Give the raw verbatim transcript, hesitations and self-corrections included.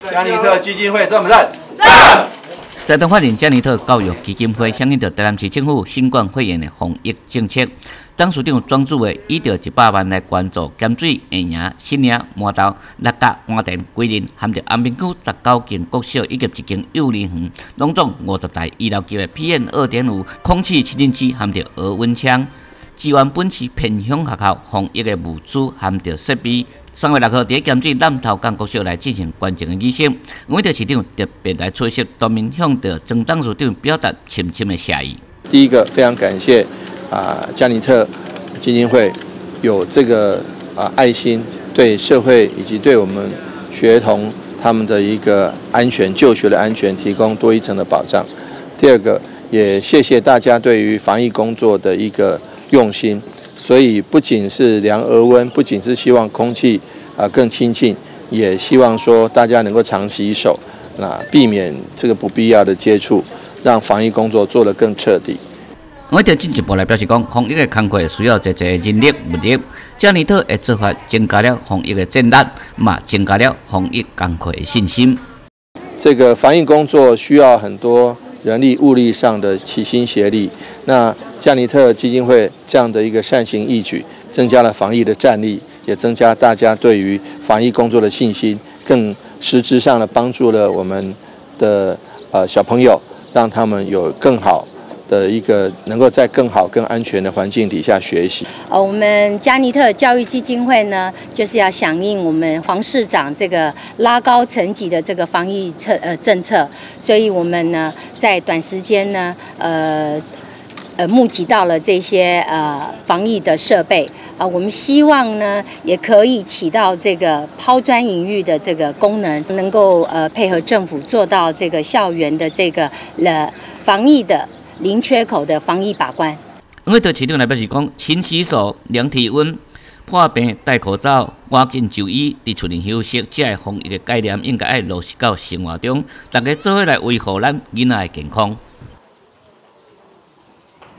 嘉尼特基金会赞不赞？ 赞！ 在东发展嘉尼特教育基金会响应着台南市政府新冠肺炎的防疫政策，董事长庄主委以着一百万来关注咸水、下营、新营、麻豆、六甲、换田、归仁，含着安平区十九间国小以及一间幼儿园，拢总五十台医疗级的 P M 二点五空气清净机，含着额温枪，支援本市偏乡学校防疫的物资，含着设备。三月六号，伫咸水南头港国小来进行关键的仪式，我们市长特别来出席，当面向着曾董事长表达深深的谢意。 第一个，非常感谢啊嘉尼特基金会有这个啊爱心，对社会以及对我们学童他们的一个安全就学的安全提供多一层的保障。第二个，也谢谢大家对于防疫工作的一个用心。所以不仅是量额温，不仅是希望空气啊更清净，也希望说大家能够常洗手，那避免这个不必要的接触，让防疫工作做得更彻底。 我哋进一步来表示讲，防疫的工作需要侪侪人力物力，嘉尼特的做法增加了防疫的战力，嘛增加了防疫工作的信心。 这个防疫工作需要很多人力物力上的齐心协力，那嘉尼特基金会这样的一个善行义举，增加了防疫的战力，也增加大家对于防疫工作的信心，更实质上的帮助了我们的呃小朋友，让他们有更好的一个能够在更好、更安全的环境底下学习。 呃，我们嘉尼特教育基金会呢，就是要响应我们黄市长这个拉高层级的这个防疫策呃政策，所以我们呢在短时间呢，呃。呃，募集到了这些呃防疫的设备啊、呃，我们希望呢也可以起到这个抛砖引玉的这个功能，能够呃配合政府做到这个校园的这个呃防疫的零缺口的防疫把关。 我们市长来表示讲，勤洗手、量体温、破病、戴口罩、赶紧就医、伫厝里休息，这个防疫的概念应该要落实到生活中，大家做伙来维护咱囡仔的健康。